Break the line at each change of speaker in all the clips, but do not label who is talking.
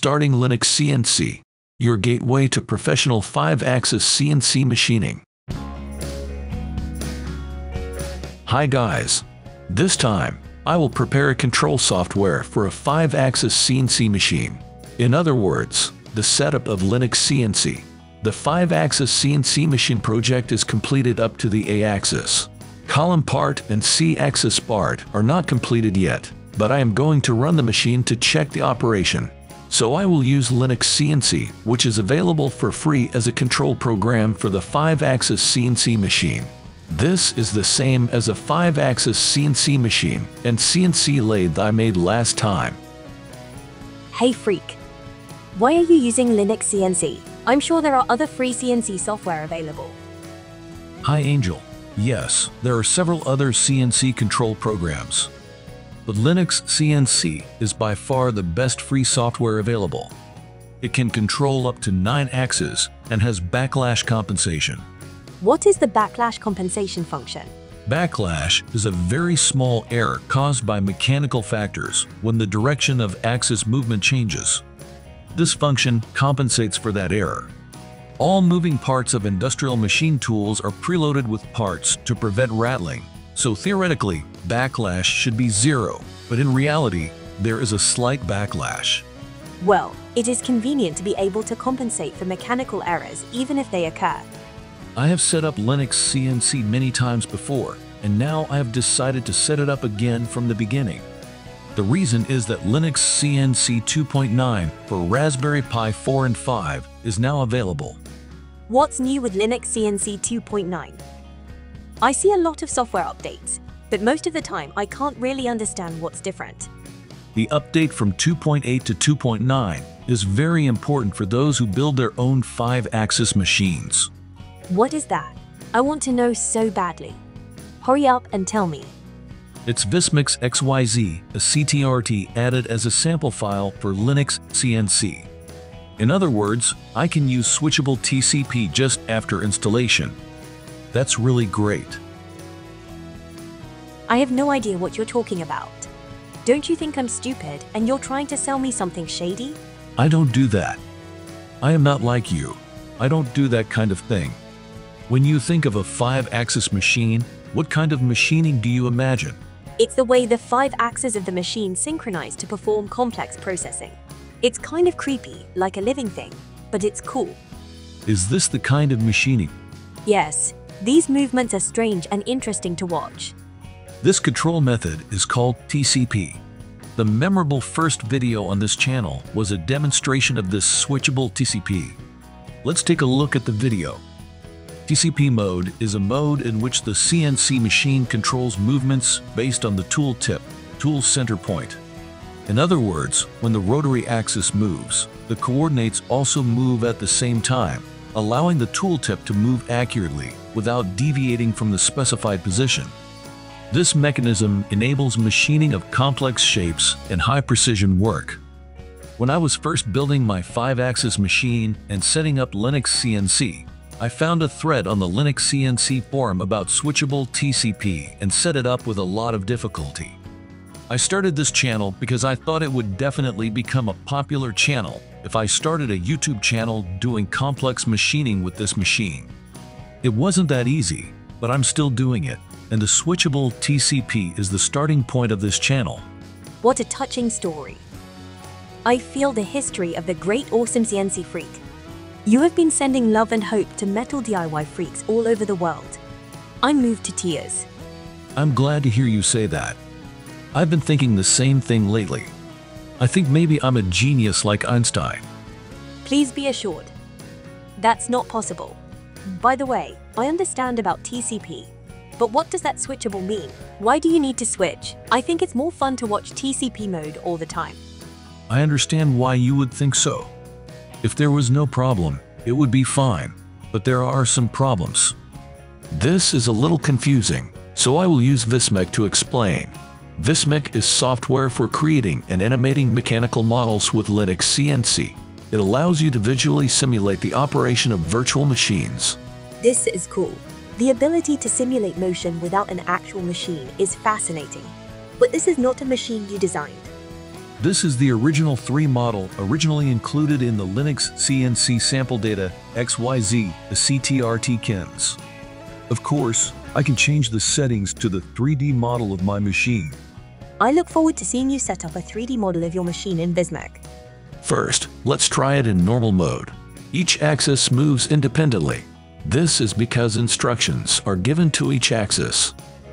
Starting Linux CNC, your gateway to professional 5-axis CNC machining. Hi guys. This time, I will prepare a control software for a 5-axis CNC machine. In other words, the setup of Linux CNC. The 5-axis CNC machine project is completed up to the A-axis. Column part and C-axis part are not completed yet, but I am going to run the machine to check the operation. So I will use Linux CNC, which is available for free as a control program for the 5-axis CNC machine. This is the same as a 5-axis CNC machine and CNC lathe I made last time.
Hey Freak, why are you using Linux CNC? I'm sure there are other free CNC software available.
Hi Angel. Yes, there are several other CNC control programs. But Linux CNC is by far the best free software available. It can control up to 9 axes and has backlash compensation.
What is the backlash compensation function?
Backlash is a very small error caused by mechanical factors when the direction of axis movement changes. This function compensates for that error. All moving parts of industrial machine tools are preloaded with parts to prevent rattling, so theoretically, backlash should be 0, but in reality, there is a slight backlash.
Well, it is convenient to be able to compensate for mechanical errors even if they occur.
I have set up Linux CNC many times before, and now I have decided to set it up again from the beginning. The reason is that Linux CNC 2.9 for Raspberry Pi 4 and 5 is now available.
What's new with Linux CNC 2.9? I see a lot of software updates, but most of the time I can't really understand what's different.
The update from 2.8 to 2.9 is very important for those who build their own 5-axis machines.
What is that? I want to know so badly. Hurry up and tell me.
It's Vismix XYZ, a CTRT added as a sample file for Linux CNC. In other words, I can use switchable TCP just after installation. That's really great.
I have no idea what you're talking about. Don't you think I'm stupid and you're trying to sell me something shady?
I don't do that. I am not like you. I don't do that kind of thing. When you think of a 5-axis machine, what kind of machining do you imagine?
It's the way the 5 axes of the machine synchronize to perform complex processing. It's kind of creepy, like a living thing, but it's cool.
Is this the kind of machining?
Yes, these movements are strange and interesting to watch.
This control method is called TCP. The memorable first video on this channel was a demonstration of this switchable TCP. Let's take a look at the video. TCP mode is a mode in which the CNC machine controls movements based on the tool tip, tool center point. In other words, when the rotary axis moves, the coordinates also move at the same time, allowing the tool tip to move accurately without deviating from the specified position. This mechanism enables machining of complex shapes and high-precision work. When I was first building my 5-axis machine and setting up Linux CNC, I found a thread on the Linux CNC forum about switchable TCP and set it up with a lot of difficulty. I started this channel because I thought it would definitely become a popular channel if I started a YouTube channel doing complex machining with this machine. It wasn't that easy, but I'm still doing it, and the switchable TCP is the starting point of this channel.
What a touching story. I feel the history of the great awesome CNC freak. You have been sending love and hope to metal DIY freaks all over the world. I'm moved to tears.
I'm glad to hear you say that. I've been thinking the same thing lately. I think maybe I'm a genius like Einstein.
Please be assured. That's not possible. By the way, I understand about TCP. But what does that switchable mean? Why do you need to switch? I think it's more fun to watch TCP mode all the time.
I understand why you would think so. If there was no problem, it would be fine. But there are some problems.
This is a little confusing, so I will use Vismec to explain. Vismec is software for creating and animating mechanical models with Linux CNC. It allows you to visually simulate the operation of virtual machines.
This is cool. The ability to simulate motion without an actual machine is fascinating. But this is not a machine you designed.
This is the original 3 model originally included in the Linux CNC sample data XYZ, the CTRT KINs. Of course, I can change the settings to the 3D model of my machine.
I look forward to seeing you set up a 3D model of your machine in Vismac.
First, let's try it in normal mode. Each axis moves independently. This is because instructions are given to each axis.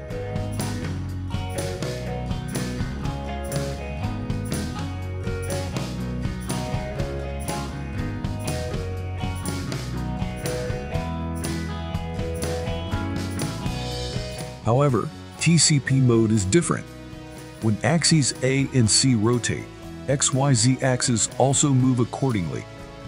However, TCP mode is different. When axes A and C rotate, XYZ axes also move accordingly.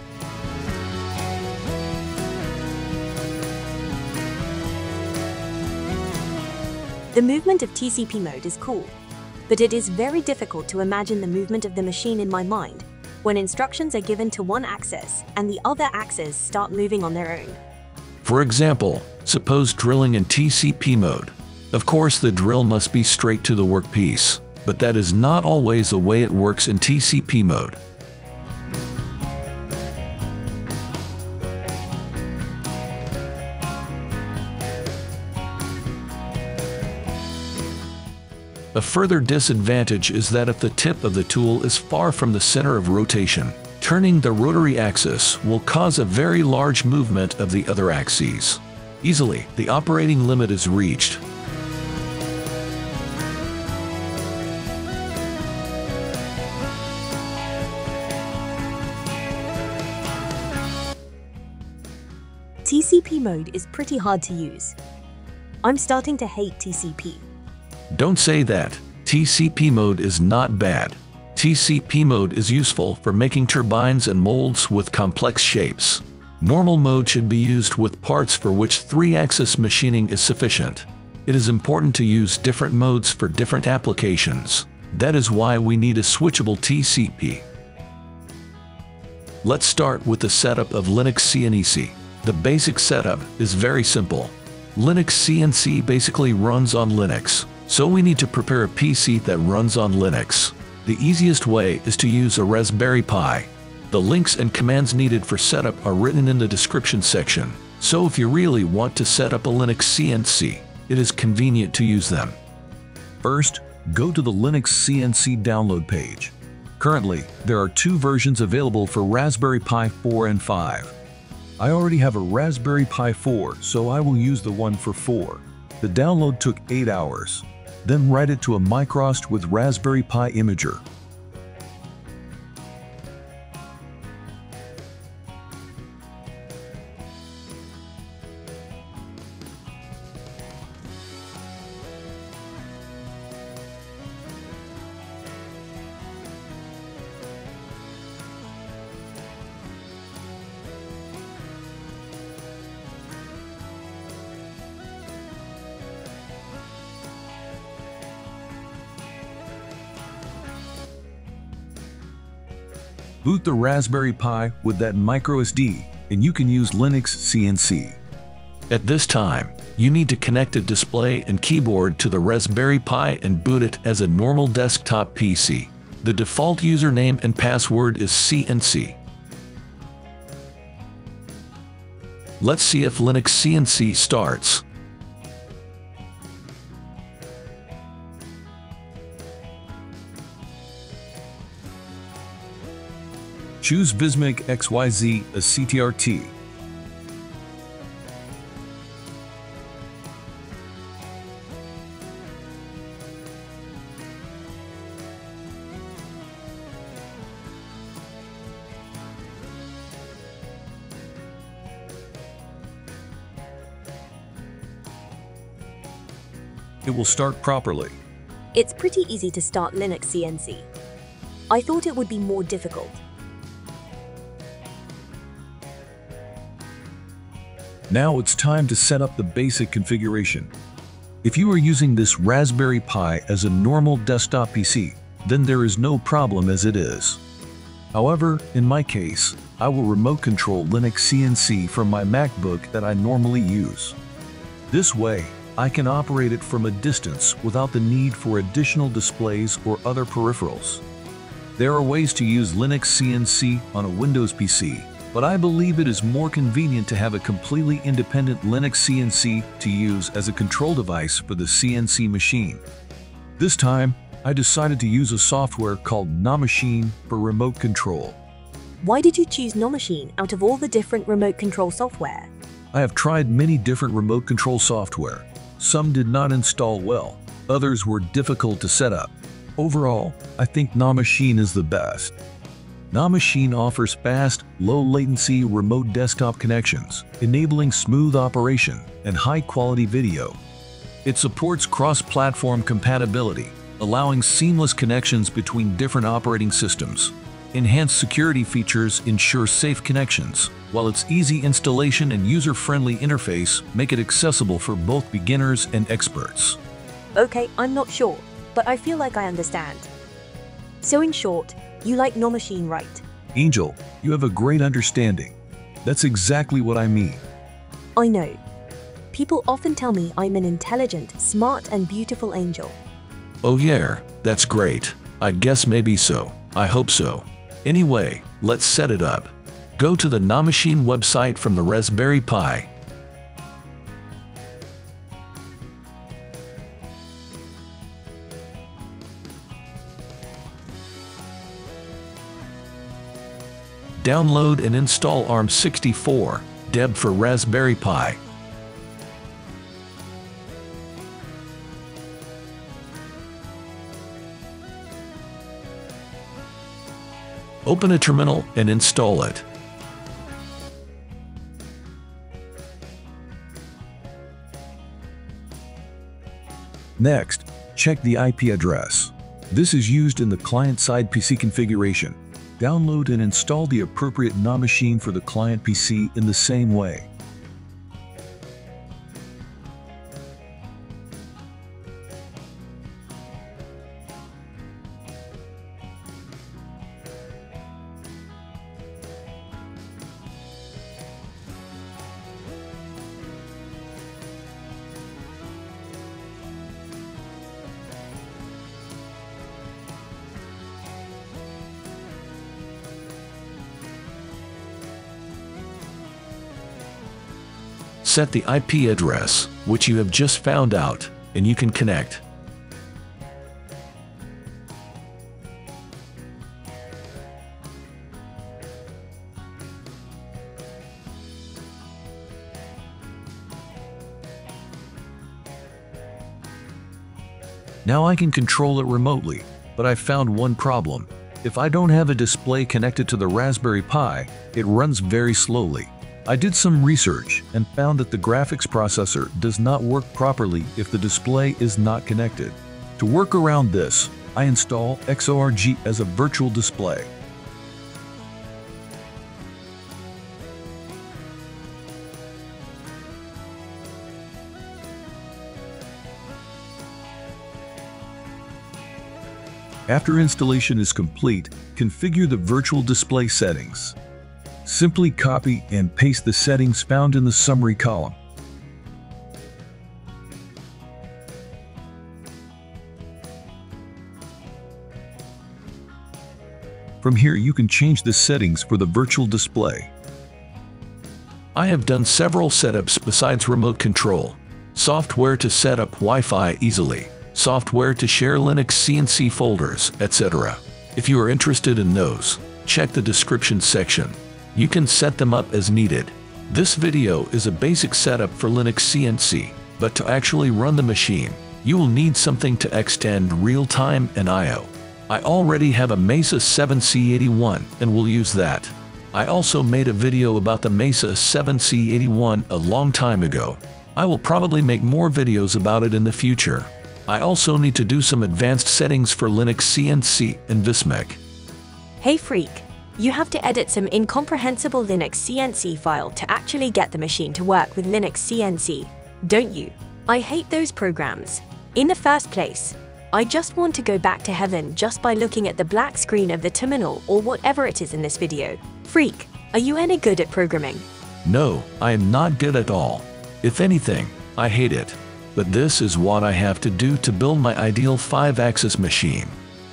The movement of TCP mode is cool, but it is very difficult to imagine the movement of the machine in my mind when instructions are given to one axis and the other axes start moving on their own.
For example, suppose drilling in TCP mode. Of course, the drill must be straight to the workpiece, but that is not always the way it works in TCP mode. A further disadvantage is that if the tip of the tool is far from the center of rotation, turning the rotary axis will cause a very large movement of the other axes. Easily, the operating limit is reached.
TCP mode is pretty hard to use. I'm starting to hate TCP.
Don't say that. TCP mode is not bad. TCP mode is useful for making turbines and molds with complex shapes. Normal mode should be used with parts for which 3-axis machining is sufficient. It is important to use different modes for different applications. That is why we need a switchable TCP. Let's start with the setup of Linux CNC. The basic setup is very simple. Linux CNC basically runs on Linux, so we need to prepare a PC that runs on Linux. The easiest way is to use a Raspberry Pi. The links and commands needed for setup are written in the description section, so if you really want to set up a Linux CNC, it is convenient to use them.
First, go to the Linux CNC download page. Currently, there are 2 versions available for Raspberry Pi 4 and 5. I already have a Raspberry Pi 4, so I will use the one for 4. The download took 8 hours. Then write it to a Microst with Raspberry Pi Imager. Boot the Raspberry Pi with that microSD, and you can use Linux CNC.
At this time, you need to connect a display and keyboard to the Raspberry Pi and boot it as a normal desktop PC. The default username and password is CNC. Let's see if Linux CNC starts.
Choose Vismac XYZ as CTRT. It will start properly.
It's pretty easy to start Linux CNC. I thought it would be more difficult.
Now it's time to set up the basic configuration. If you are using this Raspberry Pi as a normal desktop PC, then there is no problem as it is. However, in my case, I will remote control Linux CNC from my MacBook that I normally use. This way, I can operate it from a distance without the need for additional displays or other peripherals. There are ways to use Linux CNC on a Windows PC, but I believe it is more convenient to have a completely independent Linux CNC to use as a control device for the CNC machine. This time, I decided to use a software called NaMachine for remote control.
Why did you choose NaMachine out of all the different remote control software?
I have tried many different remote control software. Some did not install well, others were difficult to set up. Overall, I think NaMachine is the best. NaMachine offers fast, low-latency remote desktop connections, enabling smooth operation and high-quality video. It supports cross-platform compatibility, allowing seamless connections between different operating systems. Enhanced security features ensure safe connections, while its easy installation and user-friendly interface make it accessible for both beginners and experts.
Okay, I'm not sure, but I feel like I understand. So in short, you like NaMachine, right?
Angel, you have a great understanding. That's exactly what I mean.
I know. People often tell me I'm an intelligent, smart and beautiful angel.
Oh yeah, that's great. I guess maybe so. I hope so. Anyway, let's set it up. Go to the NaMachine website from the Raspberry Pi. Download and install ARM64 Deb for Raspberry Pi. Open a terminal and install it.
Next, check the IP address. This is used in the client-side PC configuration. Download and install the appropriate NaMachine for the client PC in the same way.
Set the IP address, which you have just found out, and you can connect. Now I can control it remotely, but I found one problem. If I don't have a display connected to the Raspberry Pi, it runs very slowly. I did some research and found that the graphics processor does not work properly if the display is not connected. To work around this, I install Xorg as a virtual display. After installation is complete, configure the virtual display settings. Simply copy and paste the settings found in the summary column. From here you can change the settings for the virtual display. I have done several setups besides remote control. Software to set up Wi-Fi easily, software to share Linux CNC folders, etc. If you are interested in those, check the description section. You can set them up as needed. This video is a basic setup for Linux CNC, but to actually run the machine, you will need something to extend real-time and I/O. I already have a Mesa 7C81 and will use that. I also made a video about the Mesa 7C81 a long time ago. I will probably make more videos about it in the future. I also need to do some advanced settings for Linux CNC and Vismec.
Hey Freak, you have to edit some incomprehensible Linux CNC file to actually get the machine to work with Linux CNC, don't you? I hate those programs. In the first place, I just want to go back to heaven just by looking at the black screen of the terminal or whatever it is in this video. Freak, are you any good at programming?
No, I am not good at all. If anything, I hate it. But this is what I have to do to build my ideal 5-axis machine.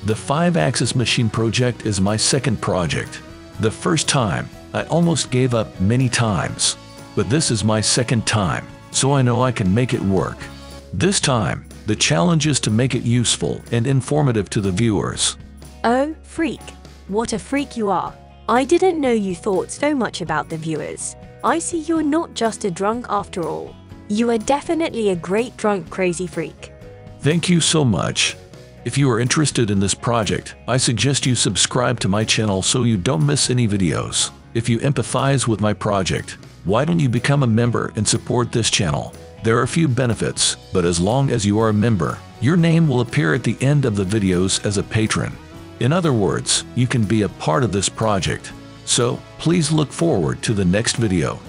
The 5-axis machine project is my second project. The first time, I almost gave up many times. But this is my second time, so I know I can make it work. This time, the challenge is to make it useful and informative to the viewers.
Oh, freak. What a freak you are. I didn't know you thought so much about the viewers. I see you're not just a drunk after all. You are definitely a great drunk crazy freak.
Thank you so much. If you are interested in this project, I suggest you subscribe to my channel so you don't miss any videos. If you empathize with my project, why don't you become a member and support this channel? There are a few benefits, but as long as you are a member, your name will appear at the end of the videos as a patron. In other words, you can be a part of this project. So, please look forward to the next video.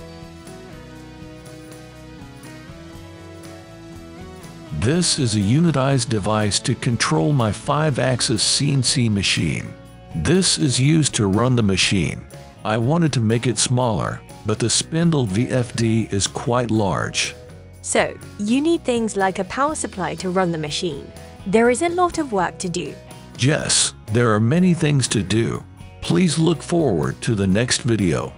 This is a unitized device to control my 5-axis CNC machine. This is used to run the machine. I wanted to make it smaller, but the spindle VFD is quite large.
So, you need things like a power supply to run the machine. There is a lot of work to do.
Yes, there are many things to do. Please look forward to the next video.